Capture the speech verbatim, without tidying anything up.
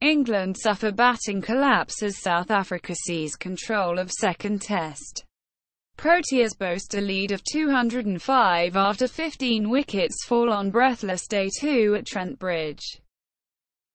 England suffer batting collapse as South Africa seize control of second test. Proteas boast a lead of two hundred five after fifteen wickets fall on breathless day two at Trent Bridge.